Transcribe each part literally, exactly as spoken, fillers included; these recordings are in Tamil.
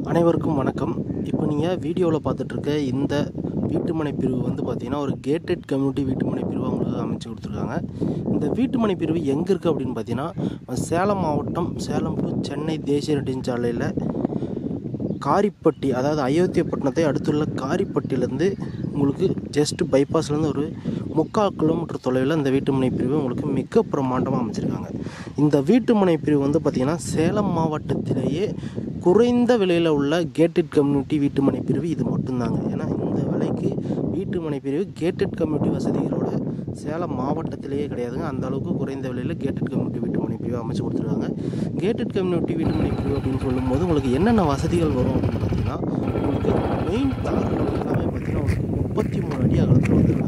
அனைவருக்கும் வணக்கம். இப்போ நீங்கள் வீடியோவில் பார்த்துட்ருக்க இந்த வீட்டுமனை பிரிவு வந்து பார்த்திங்கன்னா ஒரு கேட்டட் கம்யூனிட்டி வீட்டுமனை பிரிவு அவங்களுக்கு அமைச்சு கொடுத்துருக்காங்க. இந்த வீட்டுமனை பிரிவு எங்கே இருக்குது அப்படின்னு பார்த்தீங்கன்னா சேலம் மாவட்டம் சேலம் டு சென்னை தேசிய நெடுஞ்சாலையில் காரிப்பட்டி, அதாவது அயோத்தியப்பட்டினத்தை அடுத்துள்ள காரிப்பட்டியிலேருந்து உங்களுக்கு ஜஸ்ட் பைபாஸ்லேருந்து ஒரு முக்கால் கிலோமீட்டர் தொலைவில் இந்த வீட்டுமனை பிரிவு உங்களுக்கு மிக பிரமாண்டமாக அமைச்சிருக்காங்க. இந்த வீட்டுமனை பிரிவு வந்து பார்த்திங்கன்னா சேலம் மாவட்டத்திலேயே குறைந்த விலையில் உள்ள கேட்டட் கம்யூனிட்டி வீட்டுமனை பிரிவு இது மட்டும்தாங்க. ஏன்னா இந்த விலைக்கு வீட்டுமனை பிரிவு கேட்டட் கம்யூனிட்டி வசதிகளோட சேலம் மாவட்டத்திலேயே கிடையாதுங்க. அந்த அளவுக்கு குறைந்த விலையில் கேட்டட் கம்யூனிட்டி வீட்டுமனை பிரிவு அமைச்சு கொடுத்துருக்காங்க. கேட்டட் கம்யூனிட்டி வீட்டுமனை பிரிவு அப்படின்னு சொல்லும்போது உங்களுக்கு என்னென்ன வசதிகள் வரும் அப்படின்னு பார்த்தீங்கன்னா உங்களுக்கு மெயின் தார்கள் எல்லாமே பார்த்தீங்கன்னா உங்களுக்கு முப்பத்தி மூணு அடி அகலத்தில் வந்துருக்காங்க.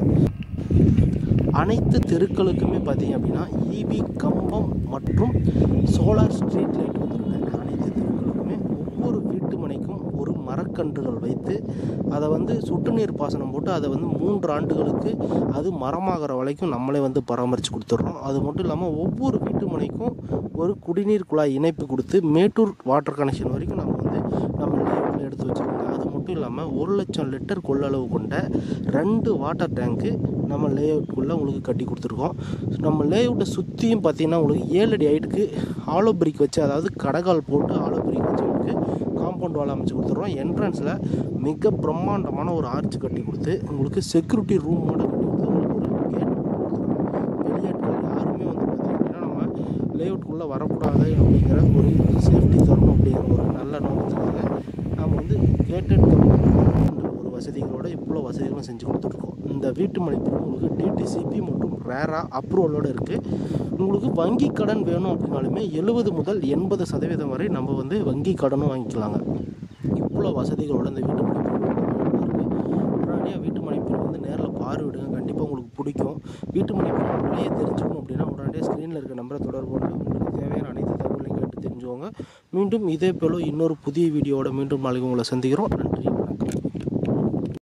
அனைத்து தெருக்களுக்குமே பார்த்தீங்க அப்படின்னா ஈபி கம்பம் மற்றும் சோலார் ஸ்ட்ரீட் லைட் வந்துருக்காங்க. அனைத்து தெருக்களுக்குமே ஒவ்வொரு வீட்டு மனைக்கும் ஒரு மரக்கன்றுகள் வைத்து அதை வந்து சொட்டு நீர் பாசனம் போட்டு அதை வந்து மூன்று ஆண்டுகளுக்கு அது மரமாகிற வரைக்கும் நம்மளே வந்து பராமரித்து கொடுத்துட்றோம். அது மட்டும் இல்லாமல் ஒவ்வொரு வீட்டு மனைக்கும் ஒரு குடிநீர் குழாய் இணைப்பு கொடுத்து மேட்டூர் வாட்டர் கனெக்ஷன் வரைக்கும் நம்ம வந்து நம்ம லேஅவுட்டில் எடுத்து வச்சுருக்கோங்க. அது மட்டும் இல்லாமல் ஒரு லட்சம் லிட்டர் கொள்ளளவு கொண்ட ரெண்டு வாட்டர் டேங்க்கு நம்ம லேஅவுட்டுக்குள்ளே உங்களுக்கு கட்டி கொடுத்துருக்கோம். நம்ம லேஅவுட்டை சுற்றியும் பார்த்தீங்கன்னா உங்களுக்கு ஏழு அடி ஹைட்டுக்கு ஆலோ பிரிக் வச்சு, அதாவது கடகால் போட்டு ஆலோ பிரிக் வச்சு உங்களுக்கு காம்பவுண்ட் வால் அமைச்சு கொடுத்துருவோம். என்ட்ரன்ஸில் மிக பிரம்மாண்டமான ஒரு ஆர்ச் கட்டி கொடுத்து உங்களுக்கு செக்யூரிட்டி ரூமோட கட்டி கொடுத்து உங்களுக்கு ஒரு கேட் கொடுத்துருவோம். வெளியாட்கள் யாருமே வந்து பார்த்திங்கன்னா நம்ம லேஅவுட்டுக்குள்ளே வரக்கூடாது அப்படிங்கிற ஒரு சேஃப்டி தரணும் அப்படிங்கிற ஒரு நல்ல நோக்கத்துக்காக நம்ம வந்து கேட்டட் கம்யூனிட்டி ஒரு வசதிகளோடு இவ்வளோ வசதிகளும் செஞ்சு கொடுத்துருக்கோம். இந்த வீட்டுமனை பிரிவு உங்களுக்கு டிடிசிபி மற்றும் ரேரா அப்ரூவலோடு இருக்குது. உங்களுக்கு வங்கி கடன் வேணும் அப்படின்னாலுமே எழுபது முதல் எண்பது சதவீதம் வரை நம்ம வந்து வங்கி கடனும் வாங்கிக்கலாங்க. இவ்வளோ வசதிகளோட இந்த வீட்டுமனை பிரிவு இருக்குது. உடனடியாக வீட்டுமனை பிரிவு வந்து நேரில் பார்வையிடுங்க, கண்டிப்பாக உங்களுக்கு பிடிக்கும். வீட்டுமனை பிரிவு நிறைய தெரிஞ்சுக்கணும் அப்படின்னா உடனடியாக ஸ்க்ரீனில் இருக்க நம்பரை தொடர்பு கொண்டு உங்களுக்கு தேவையான அனைத்து தகவலையும் கேட்டு தெரிஞ்சுக்கோங்க. மீண்டும் இதே போல இன்னொரு புதிய வீடியோவோட மீண்டும் நாளைக்கு உங்களை சந்திக்கிறோம். நன்றி.